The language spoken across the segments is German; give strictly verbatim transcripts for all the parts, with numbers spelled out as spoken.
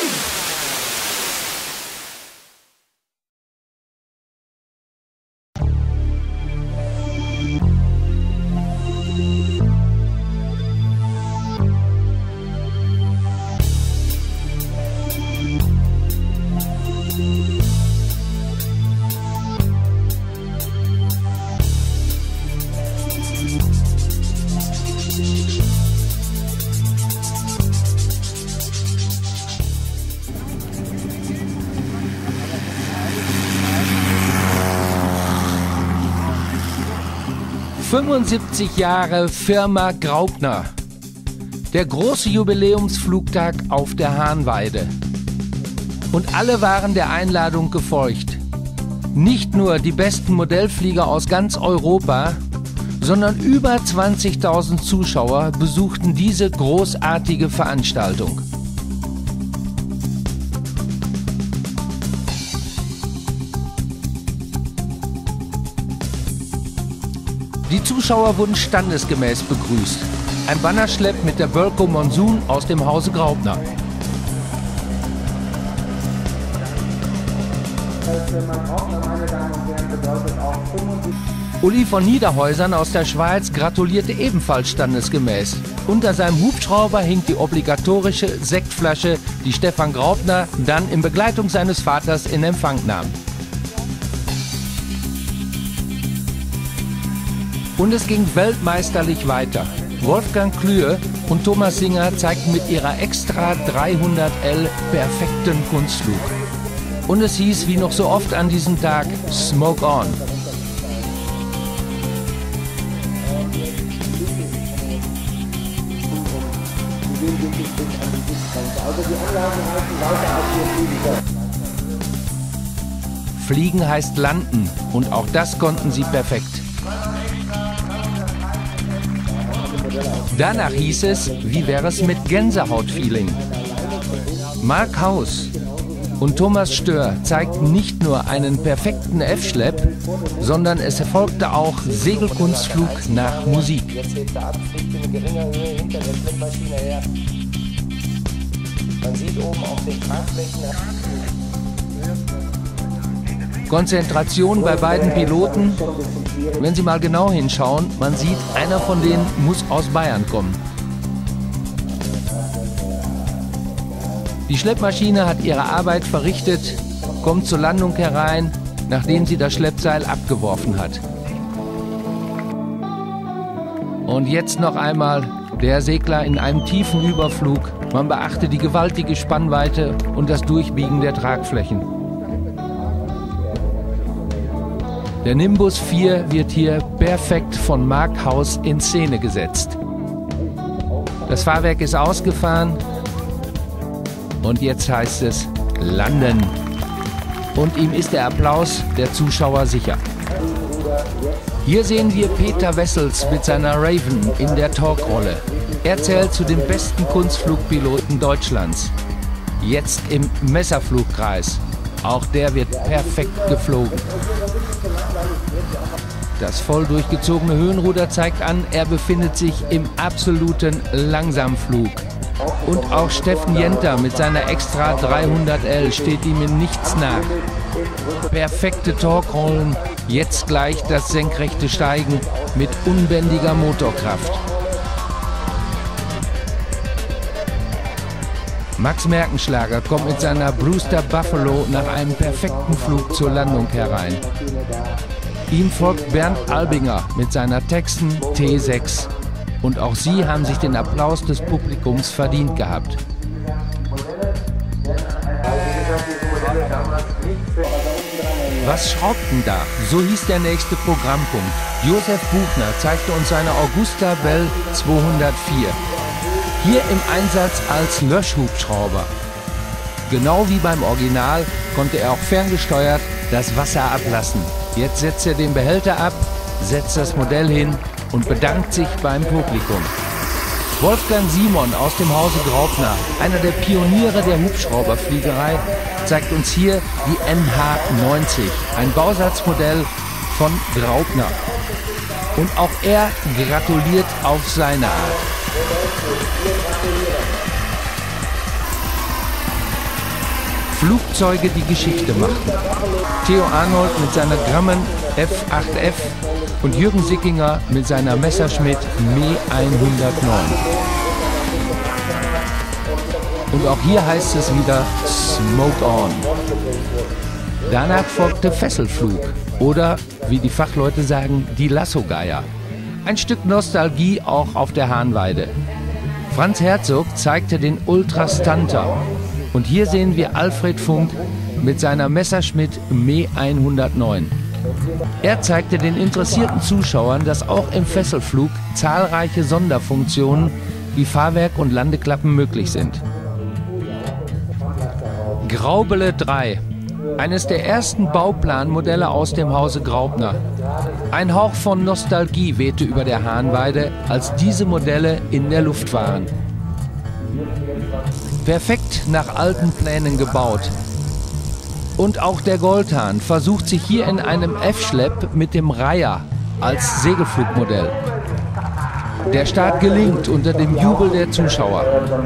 fünfundsiebzig Jahre Firma Graupner. Der große Jubiläumsflugtag auf der Hahnweide. Und alle waren der Einladung gefolgt. Nicht nur die besten Modellflieger aus ganz Europa, sondern über zwanzigtausend Zuschauer besuchten diese großartige Veranstaltung. Die Zuschauer wurden standesgemäß begrüßt. Ein Bannerschlepp mit der Bölkow Monsun aus dem Hause Graupner. Uli von Niederhäusern aus der Schweiz gratulierte ebenfalls standesgemäß. Unter seinem Hubschrauber hing die obligatorische Sektflasche, die Stefan Graupner dann in Begleitung seines Vaters in Empfang nahm. Und es ging weltmeisterlich weiter. Wolfgang Klühe und Thomas Singer zeigten mit ihrer Extra dreihundert L perfekten Kunstflug. Und es hieß, wie noch so oft an diesem Tag, Smoke on! Fliegen heißt landen und auch das konnten sie perfekt. Danach hieß es, wie wäre es mit Gänsehaut-Feeling? Mark Haus und Thomas Stör zeigten nicht nur einen perfekten F-Schlepp, sondern es erfolgte auch Segelkunstflug nach Musik. Jetzt hebt er ab, fliegt in eine geringe Höhe hinter der Schleppmaschine her. Man sieht oben auf den Tragflächen. Konzentration bei beiden Piloten. Wenn Sie mal genau hinschauen, man sieht, einer von denen muss aus Bayern kommen. Die Schleppmaschine hat ihre Arbeit verrichtet, kommt zur Landung herein, nachdem sie das Schleppseil abgeworfen hat. Und jetzt noch einmal der Segler in einem tiefen Überflug. Man beachte die gewaltige Spannweite und das Durchbiegen der Tragflächen. Der Nimbus vier wird hier perfekt von Mark Haus in Szene gesetzt. Das Fahrwerk ist ausgefahren und jetzt heißt es landen. Und ihm ist der Applaus der Zuschauer sicher. Hier sehen wir Peter Wessels mit seiner Raven in der Talkrolle. Er zählt zu den besten Kunstflugpiloten Deutschlands. Jetzt im Messerflugkreis. Auch der wird perfekt geflogen. Das voll durchgezogene Höhenruder zeigt an, er befindet sich im absoluten Langsamflug. Und auch Steffen Jenter mit seiner Extra dreihundert L steht ihm in nichts nach. Perfekte Talkrollen, jetzt gleich das senkrechte Steigen mit unbändiger Motorkraft. Max Merkenschlager kommt mit seiner Brewster Buffalo nach einem perfekten Flug zur Landung herein. Ihm folgt Bernd Albinger mit seiner Texan T sechs. Und auch sie haben sich den Applaus des Publikums verdient gehabt. Was schraubt denn da? So hieß der nächste Programmpunkt. Josef Buchner zeigte uns seine Augusta Bell zweihundertvier. Hier im Einsatz als Löschhubschrauber. Genau wie beim Original konnte er auch ferngesteuert das Wasser ablassen. Jetzt setzt er den Behälter ab, setzt das Modell hin und bedankt sich beim Publikum. Wolfgang Simon aus dem Hause Graupner, einer der Pioniere der Hubschrauberfliegerei, zeigt uns hier die N H neunzig, ein Bausatzmodell von Graupner. Und auch er gratuliert auf seine Art. Flugzeuge, die Geschichte machten. Theo Arnold mit seiner Grumman F acht F und Jürgen Sickinger mit seiner Messerschmitt Me hundertneun. Und auch hier heißt es wieder Smoke on. Danach folgte Fesselflug oder, wie die Fachleute sagen, die Lasso-Geier. Ein Stück Nostalgie auch auf der Hahnweide. Franz Herzog zeigte den Ultra Stunter. Und hier sehen wir Alfred Funk mit seiner Messerschmitt Me hundertneun. Er zeigte den interessierten Zuschauern, dass auch im Fesselflug zahlreiche Sonderfunktionen wie Fahrwerk und Landeklappen möglich sind. Graubele drei. Eines der ersten Bauplanmodelle aus dem Hause Graupner. Ein Hauch von Nostalgie wehte über der Hahnweide, als diese Modelle in der Luft waren. Perfekt nach alten Plänen gebaut. Und auch der Goldhahn versucht sich hier in einem F-Schlepp mit dem Reiher als Segelflugmodell. Der Start gelingt unter dem Jubel der Zuschauer.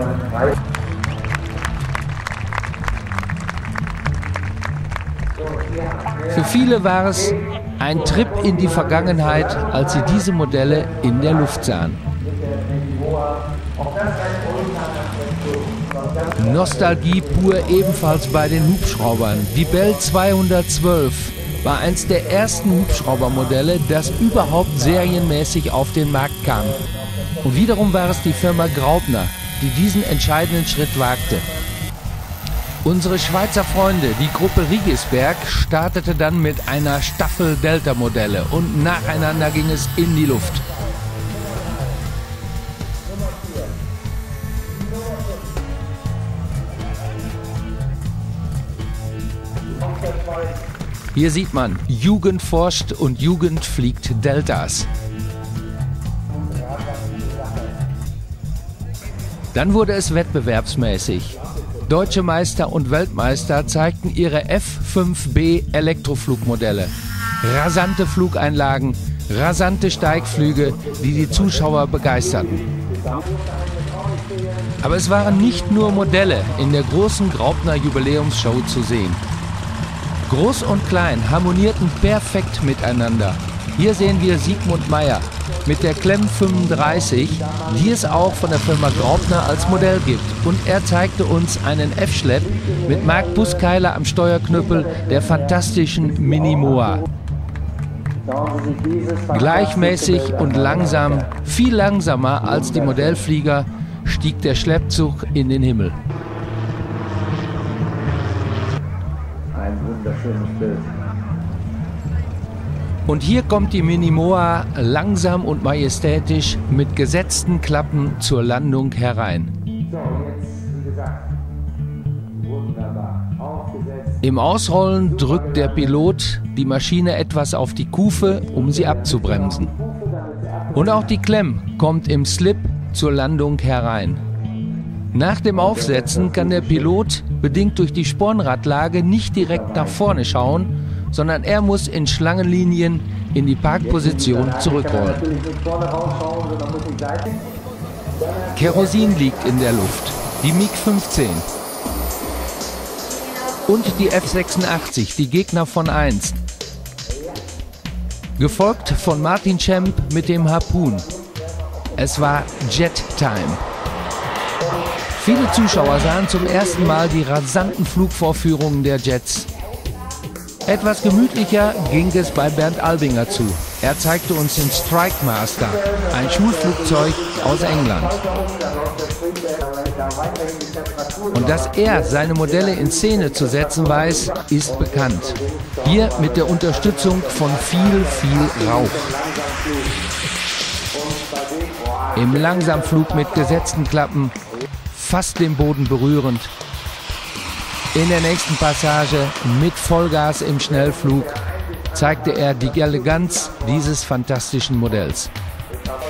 Für viele war es ein Trip in die Vergangenheit, als sie diese Modelle in der Luft sahen. Nostalgie pur ebenfalls bei den Hubschraubern. Die Bell zweihundertzwölf war eins der ersten Hubschraubermodelle, das überhaupt serienmäßig auf den Markt kam. Und wiederum war es die Firma Graupner, die diesen entscheidenden Schritt wagte. Unsere Schweizer Freunde, die Gruppe Rigisberg, startete dann mit einer Staffel Delta-Modelle und nacheinander ging es in die Luft. Hier sieht man, Jugend forscht und Jugend fliegt Deltas. Dann wurde es wettbewerbsmäßig. Deutsche Meister und Weltmeister zeigten ihre F fünf B Elektroflugmodelle. Rasante Flugeinlagen, rasante Steigflüge, die die Zuschauer begeisterten. Aber es waren nicht nur Modelle in der großen Graupner Jubiläumsshow zu sehen. Groß und Klein harmonierten perfekt miteinander. Hier sehen wir Sigmund Meyer mit der Klemm fünfunddreißig, die es auch von der Firma Graupner als Modell gibt. Und er zeigte uns einen F-Schlepp mit Marc Buskeiler am Steuerknüppel der fantastischen Minimoa. Gleichmäßig und langsam, viel langsamer als die Modellflieger, stieg der Schleppzug in den Himmel. Ein wunderschönes Bild. Und hier kommt die Minimoa langsam und majestätisch mit gesetzten Klappen zur Landung herein. So, jetzt, wie gesagt, wunderbar aufgesetzt. Im Ausrollen drückt der Pilot die Maschine etwas auf die Kufe, um sie abzubremsen. Und auch die Klemm kommt im Slip zur Landung herein. Nach dem Aufsetzen kann der Pilot, bedingt durch die Spornradlage, nicht direkt nach vorne schauen, sondern er muss in Schlangenlinien in die Parkposition zurückrollen. Kerosin liegt in der Luft, die MiG fünfzehn und die F sechsundachtzig, die Gegner von einst. Gefolgt von Martin Schemp mit dem Harpoon. Es war Jet Time. Viele Zuschauer sahen zum ersten Mal die rasanten Flugvorführungen der Jets. Etwas gemütlicher ging es bei Bernd Albinger zu. Er zeigte uns den Strike Master, ein Schulflugzeug aus England. Und dass er seine Modelle in Szene zu setzen weiß, ist bekannt. Hier mit der Unterstützung von viel, viel Rauch. Im Langsamflug mit gesetzten Klappen, fast den Boden berührend. In der nächsten Passage mit Vollgas im Schnellflug zeigte er die Eleganz dieses fantastischen Modells.